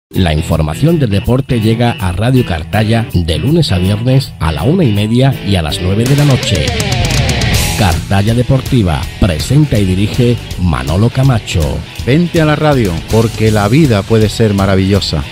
La información del deporte llega a Radio Cartaya de lunes a viernes a la 1:30 y a las 9 de la noche. Cartaya Deportiva, presenta y dirige Manolo Camacho. Vente a la radio, porque la vida puede ser maravillosa.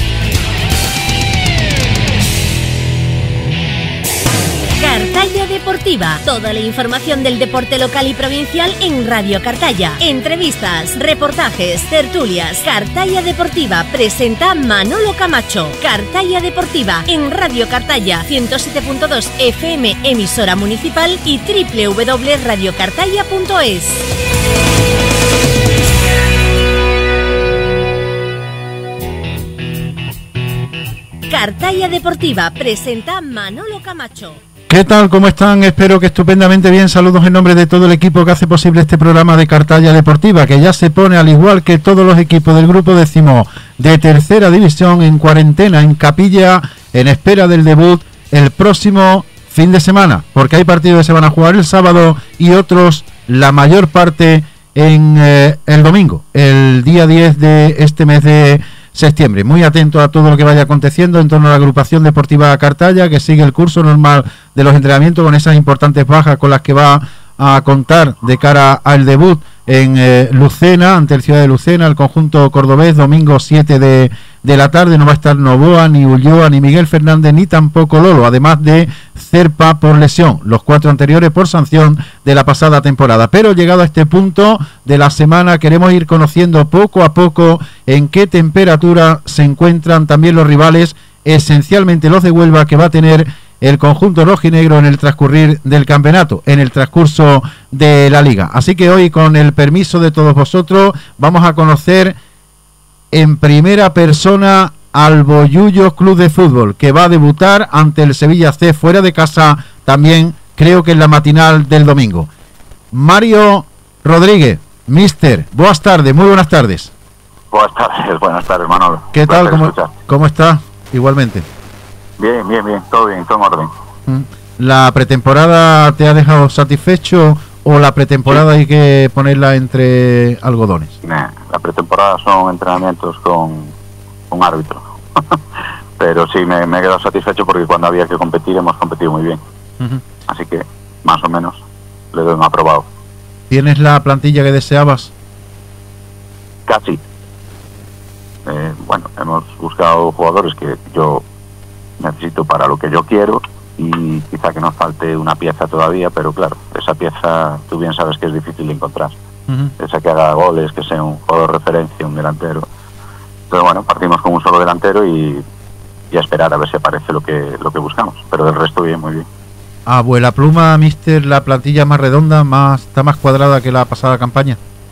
Cartaya Deportiva, toda la información del deporte local y provincial en Radio Cartaya. Entrevistas, reportajes, tertulias. Cartaya Deportiva presenta Manolo Camacho. Cartaya Deportiva en Radio Cartaya, 107.2 FM, emisora municipal, y www.radiocartaya.es. Cartaya Deportiva presenta Manolo Camacho. ¿Qué tal? ¿Cómo están? Espero que estupendamente bien. Saludos en nombre de todo el equipo que hace posible este programa de Cartaya Deportiva, que ya se pone, al igual que todos los equipos del grupo décimo de tercera división, en cuarentena, en capilla, en espera del debut el próximo fin de semana, porque hay partidos que se van a jugar el sábado y otros, la mayor parte, en el domingo, el día 10 de este mes de septiembre. Muy atento a todo lo que vaya aconteciendo en torno a la agrupación deportiva Cartaya, que sigue el curso normal de los entrenamientos con esas importantes bajas con las que va a contar de cara al debut en Lucena, ante el Ciudad de Lucena, el conjunto cordobés, domingo 7 de la tarde. No va a estar Novoa, ni Ulloa, ni Miguel Fernández, ni tampoco Lolo, además de Cerpa por lesión, los 4 anteriores por sanción de la pasada temporada. Pero llegado a este punto de la semana, queremos ir conociendo poco a poco en qué temperatura se encuentran también los rivales, esencialmente los de Huelva, que va a tener el conjunto rojinegro en el transcurrir del campeonato, en el transcurso de la liga. Así que hoy, con el permiso de todos vosotros, vamos a conocer en primera persona al Bollullos Club de Fútbol, que va a debutar ante el Sevilla C fuera de casa, también creo que en la matinal del domingo. Mario Rodríguez, mister, buenas tardes, muy buenas tardes. Buenas tardes, Manolo. ¿Qué tal? ¿Cómo está? Igualmente. Bien, todo en orden. ¿La pretemporada te ha dejado satisfecho o la pretemporada hay que ponerla entre algodones? La pretemporada son entrenamientos con árbitro. Pero sí, me he quedado satisfecho porque cuando había que competir hemos competido muy bien. Así que, más o menos, le doy un aprobado. ¿Tienes la plantilla que deseabas? Casi. Hemos buscado jugadores que yo necesito para lo que yo quiero, y quizá que nos falte una pieza todavía, pero claro, esa pieza tú bien sabes que es difícil de encontrar. Esa que haga goles, que sea un jugador de referencia, un delantero. Pero bueno, partimos con un solo delantero y a esperar a ver si aparece lo que buscamos, pero del resto bien, muy bien. Abuela pluma, mister, la plantilla más redonda, está más cuadrada que la pasada campaña.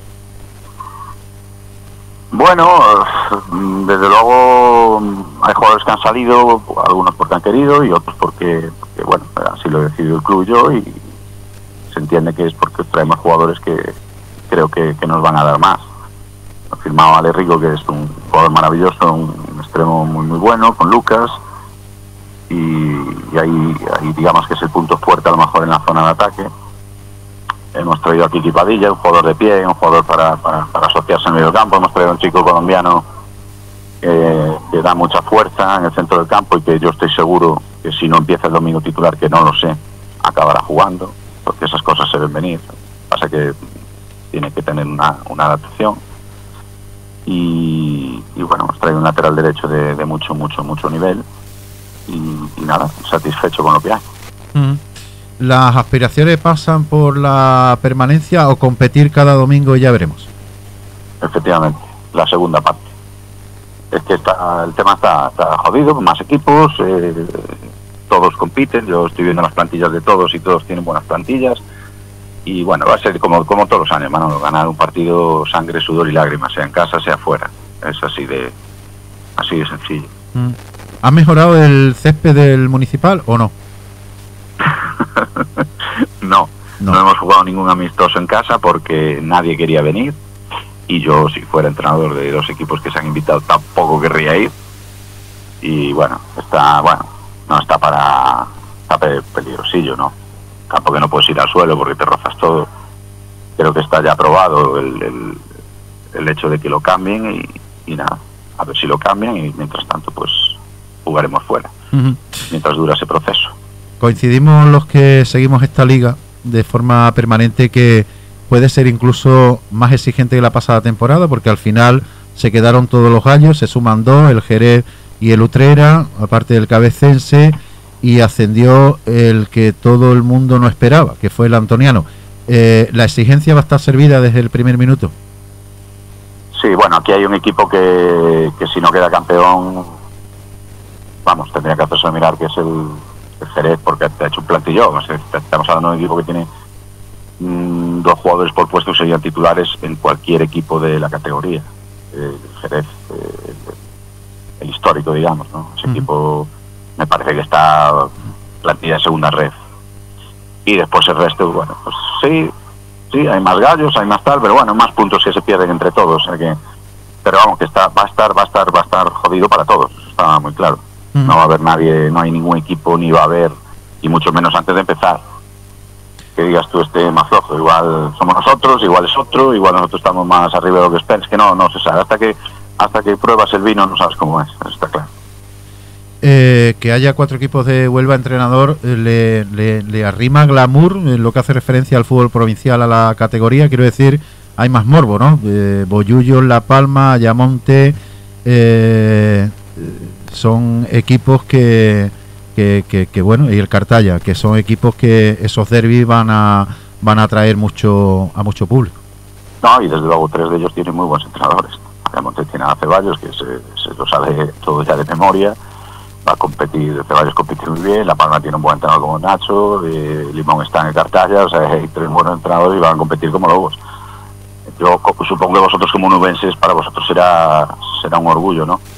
Bueno, desde luego hay jugadores que han salido, algunos porque han querido y otros porque así lo ha decidido el club yo, y se entiende que es porque traemos jugadores que creo que nos van a dar más. Ha firmado a Ale Rico, que es un jugador maravilloso, un extremo muy bueno, con Lucas, y ahí digamos que es el punto fuerte a lo mejor en la zona de ataque. Hemos traído a Kiki Padilla, un jugador de pie, un jugador para asociarse en el medio campo. Hemos traído a un chico colombiano que da mucha fuerza en el centro del campo y que yo estoy seguro que si no empieza el domingo titular, que no lo sé, acabará jugando, porque esas cosas se ven venir. Pasa que tiene que tener una adaptación. Y hemos traído un lateral derecho de mucho nivel y nada, satisfecho con lo que hay. ¿Las aspiraciones pasan por la permanencia o competir cada domingo y ya veremos? Efectivamente, la segunda parte. Es que el tema está jodido, con más equipos, todos compiten, yo estoy viendo las plantillas de todos y todos tienen buenas plantillas, y bueno, va a ser como todos los años, Manolo, ganar un partido sangre, sudor y lágrimas, sea en casa, sea fuera. Es así de sencillo. ¿Ha mejorado el césped del municipal o no? No hemos jugado ningún amistoso en casa porque nadie quería venir, y yo, si fuera entrenador de los equipos que se han invitado, tampoco querría ir. Y no está peligrosillo, ¿no? Campo que no puedes ir al suelo porque te rozas todo. Creo que está ya aprobado el hecho de que lo cambien y nada, a ver si lo cambian, y mientras tanto pues jugaremos fuera, mientras dura ese proceso. Coincidimos los que seguimos esta liga de forma permanente que puede ser incluso más exigente que la pasada temporada, porque al final se quedaron todos los gallos, se suman dos, el Jerez y el Utrera, aparte del Cabecense, y ascendió el que todo el mundo no esperaba, que fue el Antoniano. ¿La exigencia va a estar servida desde el primer minuto? Sí, bueno, aquí hay un equipo que si no queda campeón, vamos, tendría que hacerse mirar, que es el Jerez, porque te ha hecho un plantillón. O sea, estamos hablando de un equipo que tiene 2 jugadores por puesto que serían titulares en cualquier equipo de la categoría. El Jerez, el histórico, digamos, ¿no? Ese equipo me parece que está plantilla de segunda red. Y después el resto, bueno, pues sí, hay más gallos, hay más tal, pero bueno, más puntos que se pierden entre todos. O sea que, pero vamos, que va a estar jodido para todos, está muy claro. No va a haber nadie, no hay ningún equipo, ni va a haber, y mucho menos antes de empezar, que digas tú más flojo. Igual somos nosotros, igual es otro, igual nosotros estamos más arriba de lo que esperas, que no se sabe. Hasta que pruebas el vino no sabes cómo es, eso está claro. Que haya 4 equipos de Huelva, entrenador, le arrima glamour en lo que hace referencia al fútbol provincial, a la categoría. Quiero decir, hay más morbo, ¿no? Bollullos, La Palma, Ayamonte, son equipos que bueno, y el Cartaya, que son equipos que esos derbis van a atraer mucho público. No, y desde luego 3 de ellos tienen muy buenos entrenadores. Ayamonte tiene a Ceballos, que se lo sabe todo ya de memoria, va a competir, Ceballos compite muy bien, La Palma tiene un buen entrenador como Nacho, Limón está en el Cartaya, o sea, hay 3 buenos entrenadores y van a competir como lobos. Yo supongo que vosotros como nubenses, para vosotros será un orgullo, ¿no?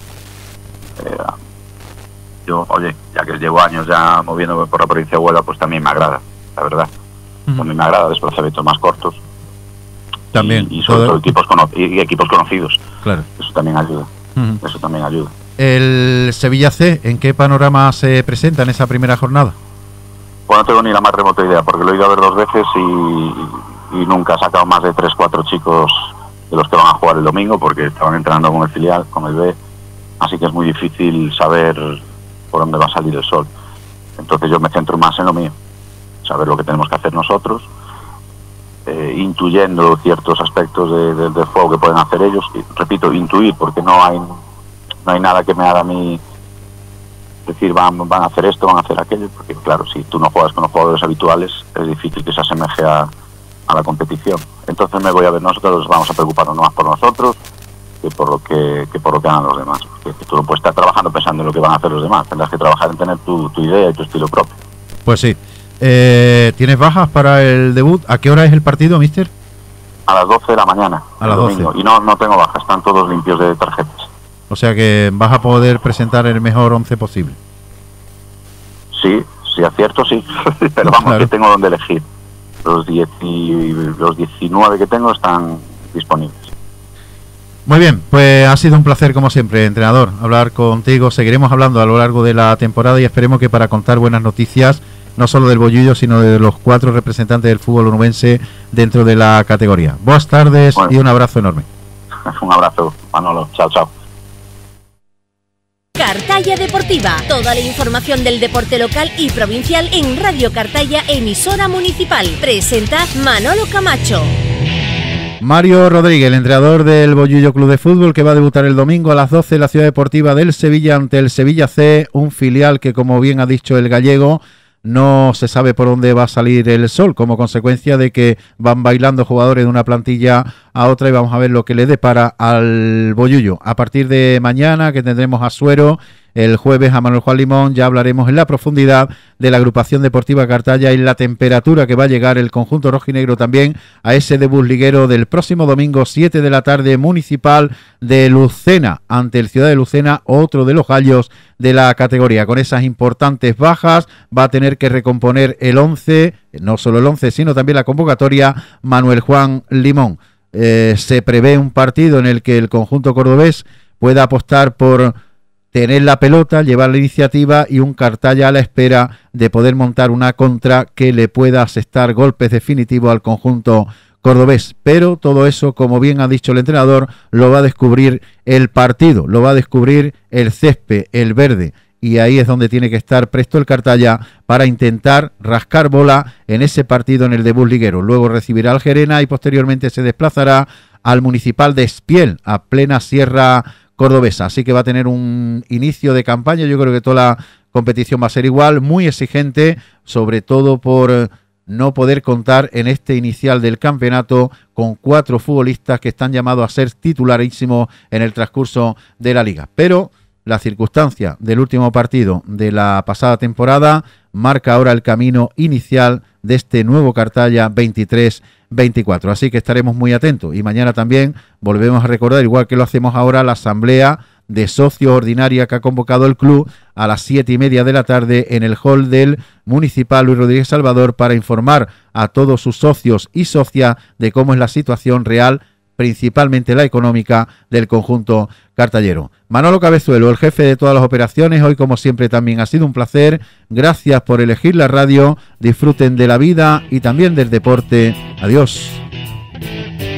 Yo, oye, ya que llevo años ya moviéndome por la provincia de Huelva, pues también me agrada, la verdad. También me agrada desplazamientos más cortos. También. Y sobre todo equipos conocidos. Claro. Eso también ayuda. Eso también ayuda. ¿El Sevilla C en qué panorama se presenta en esa primera jornada? Pues no tengo ni la más remota idea, porque lo he ido a ver 2 veces y nunca ha sacado más de 3-4 chicos de los que van a jugar el domingo, porque estaban entrenando con el filial, con el B. Así que es muy difícil saber por dónde va a salir el sol. Entonces yo me centro más en lo mío, saber lo que tenemos que hacer nosotros, intuyendo ciertos aspectos del juego que pueden hacer ellos. Y, repito, intuir, porque no hay nada que me haga a mí decir van a hacer esto, van a hacer aquello, porque claro, si tú no juegas con los jugadores habituales, es difícil que se asemeje a la competición. Entonces me voy a ver, nosotros vamos a preocuparnos más por nosotros que por lo que hagan los demás, porque tú no puedes estar trabajando pensando en lo que van a hacer los demás, tendrás que trabajar en tener tu idea y tu estilo propio. Pues sí. ¿Tienes bajas para el debut? ¿A qué hora es el partido, mister? A las 12 de la mañana, a las 12. Y no tengo bajas, están todos limpios de tarjetas. O sea que vas a poder presentar el mejor 11 posible. Sí, si acierto, sí. Pero vamos, claro, que tengo donde elegir. Los 19 que tengo están disponibles. Muy bien, pues ha sido un placer como siempre, entrenador, hablar contigo. Seguiremos hablando a lo largo de la temporada y esperemos que para contar buenas noticias, no solo del Bollullo, sino de los 4 representantes del fútbol onubense dentro de la categoría. Buenas tardes, bueno, y un abrazo enorme. Un abrazo, Manolo. Chao, chao. Cartaya Deportiva, toda la información del deporte local y provincial en Radio Cartaya, emisora municipal. Presenta Manolo Camacho. Mario Rodríguez, el entrenador del Bollullo Club de Fútbol, que va a debutar el domingo a las 12 en la Ciudad Deportiva del Sevilla ante el Sevilla C, un filial que, como bien ha dicho el gallego, no se sabe por dónde va a salir el sol, como consecuencia de que van bailando jugadores de una plantilla a otra, y vamos a ver lo que le depara al Bollullo. A partir de mañana, que tendremos a Suero, el jueves a Manuel Juan Limón, ya hablaremos en la profundidad de la agrupación deportiva Cartaya y la temperatura que va a llegar el conjunto rojinegro también a ese debut liguero del próximo domingo 7 de la tarde, Municipal de Lucena, ante el Ciudad de Lucena, otro de los gallos de la categoría. Con esas importantes bajas va a tener que recomponer el 11, no solo el 11, sino también la convocatoria, Manuel Juan Limón. Se prevé un partido en el que el conjunto cordobés pueda apostar por tener la pelota, llevar la iniciativa, y un Cartaya a la espera de poder montar una contra que le pueda asestar golpes definitivos al conjunto cordobés. Pero todo eso, como bien ha dicho el entrenador, lo va a descubrir el partido, lo va a descubrir el césped, el verde. Y ahí es donde tiene que estar presto el Cartaya para intentar rascar bola en ese partido en el debut liguero. Luego recibirá al Gerena y posteriormente se desplazará al Municipal de Espiel, a plena sierra cordobesa. Así que va a tener un inicio de campaña. Yo creo que toda la competición va a ser igual, muy exigente, sobre todo por no poder contar en este inicial del campeonato con 4 futbolistas que están llamados a ser titularísimos en el transcurso de la liga. Pero la circunstancia del último partido de la pasada temporada marca ahora el camino inicial de este nuevo Cartaya 23-24. Así que estaremos muy atentos. Y mañana también volvemos a recordar, igual que lo hacemos ahora, la asamblea de socios ordinaria que ha convocado el club a las 7:30 de la tarde en el hall del Municipal Luis Rodríguez Salvador para informar a todos sus socios y socias de cómo es la situación real, principalmente la económica, del conjunto cartallero. Manolo Cabezuelo, el jefe de todas las operaciones, hoy como siempre también ha sido un placer. Gracias por elegir la radio, disfruten de la vida y también del deporte. Adiós.